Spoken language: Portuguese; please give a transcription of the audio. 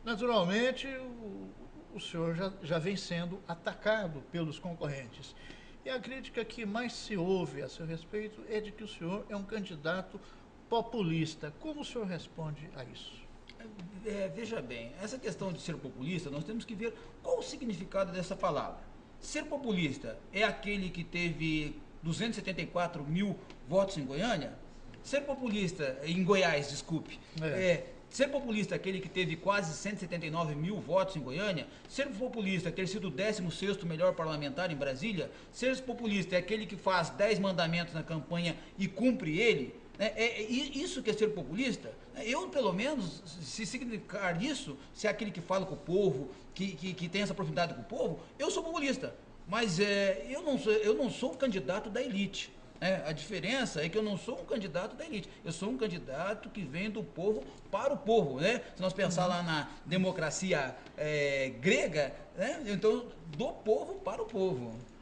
Naturalmente, o senhor já vem sendo atacado pelos concorrentes. E a crítica que mais se ouve a seu respeito é de que o senhor é um candidato populista. Como o senhor responde a isso? Veja bem, essa questão de ser populista, nós temos que ver qual o significado dessa palavra. Ser populista é aquele que teve 274 mil votos em Goiânia? Ser populista, em Goiás, desculpe, É. ser populista é aquele que teve quase 179 mil votos em Goiânia? Ser populista é ter sido o 16º melhor parlamentar em Brasília? Ser populista é aquele que faz 10 mandamentos na campanha e cumpre ele? Isso que é ser populista? Eu, pelo menos, se significar isso, se é aquele que fala com o povo, que tem essa proximidade com o povo, eu sou populista. Mas eu não sou um candidato da elite. A diferença é que eu não sou um candidato da elite, eu sou um candidato que vem do povo para o povo, né? Se nós pensar lá na democracia grega, né? Então, do povo para o povo.